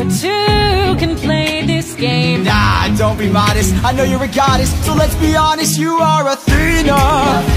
the two can play this game. Nah, don't be modest, I know you're a goddess, so let's be honest, you are Athena.